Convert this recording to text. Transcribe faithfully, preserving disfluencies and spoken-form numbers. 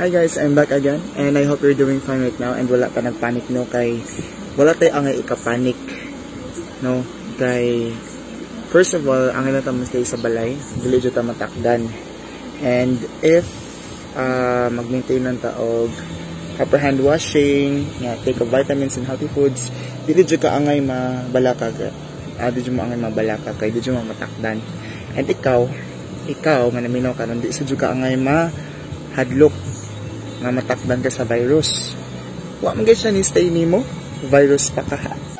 Hi guys, I'm back again and I hope you're doing fine right now and wala pa nagpanik no kay wala tayo angay ikapanik no kay first of all angay na tamo stay sa balay dili jud ta matakdan and if uh, mag-maintain ng taog proper hand washing yeah, take of vitamins and healthy foods dili jud ka angay mabalaka ah, dili jud mo angay mabalaka kay dili jud mo matakdan and ikaw ikaw nga naminaw ka di sa jud ka angay mahadlok nga matakdan ka sa virus. Wa man gyud siya ni stay nimo, virus pa ka.